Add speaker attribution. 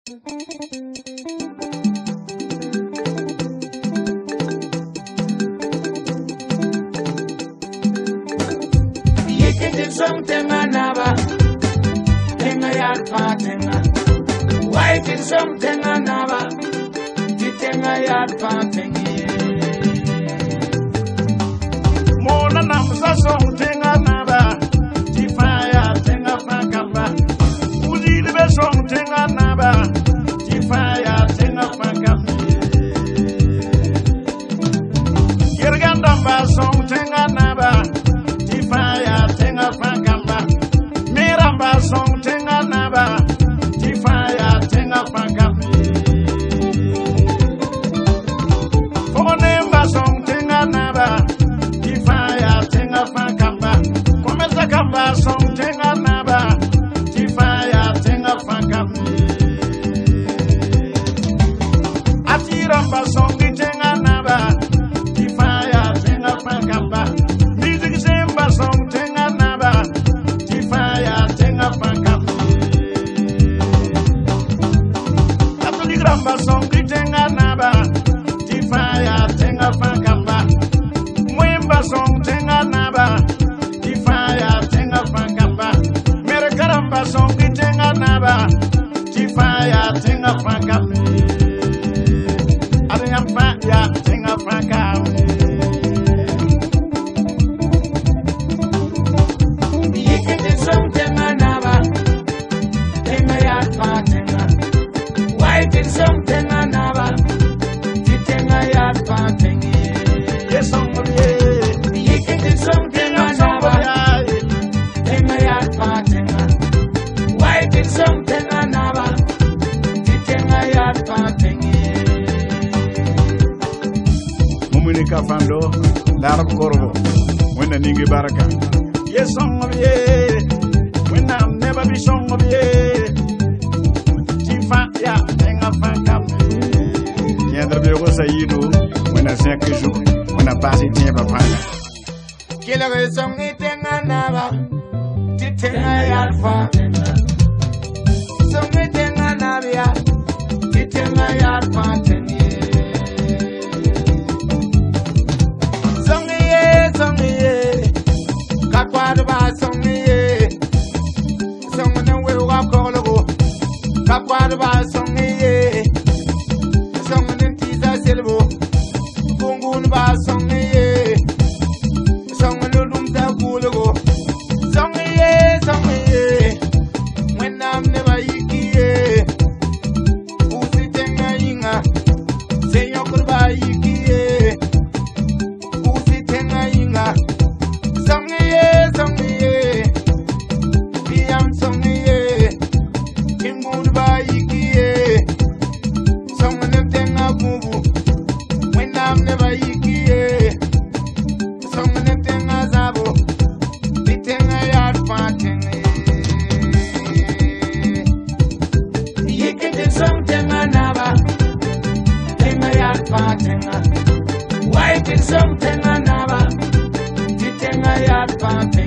Speaker 1: Yekete song tenga naba, tenga yarpa tenga. White song tenga naba, tenga yarpa tenga.
Speaker 2: Mona namsa song tenga naba, tifaya tenga fakamba. Uji libe song tenga naba, tifaya tenga fakamba. Kirgandamba song tenga naba, tifaya tenga fakamba. Miramba song tenga naba, tifaya tenga fakamba. Fonemba song tenga naba, tifaya tenga fakamba. Komeza kamba song tenga naba, tifaya tenga fakamba. Atiramba song tenga naba, tifaya tenga fakamba. Music semba song tenga naba, tifaya tenga fakamba. Atuligramba song tenga naba, tifaya tenga fakamba. Mwemba song tenga naba, tifaya tenga fakamba. Merekaramba song tenga naba, tifaya tenga fakamba. Adanyampa ya tenga fakamba.
Speaker 1: Yekete song tenga naba, tenga yarpa tenga. White song tenga naba, tenga yarpa tenga.
Speaker 2: Yes, song of ye.
Speaker 1: Yekete song tenga naba, tenga yarpa tenga. White song tenga naba, tenga yarpa tenga.
Speaker 2: Mumuni kafando, larab korvo. Wena ningi baraka. Yes, song of ye. Wena never be song of ye. Tifa ya tenga fakam. Yandra bego sayidu. Wena sekiju. Wena pasi tiba pana.
Speaker 1: Kila song tenga naba, tenga yarpa tenga. Song tenga naba, tenga yarpa tenga. Song ye, kakwadu ba song ye. Song na we wa kologo, kakwadu ba song ye. Song na tiza selbo, bungun ba song ye. Song na lum ta kologo, song ye. When I'm never yiki ye, usi tenga inga, say yokurba yiki ye. Usi tenga inga, song ye. Biyam song ye, kimbun ba yiki ye. Song na tenga bubu, when I'm never yiki ye. Song na tenga zabo, di tenga yard patenga. Yekete song tenga naba, tenga yard patenga. White song tenga naba, tenga yard patenga.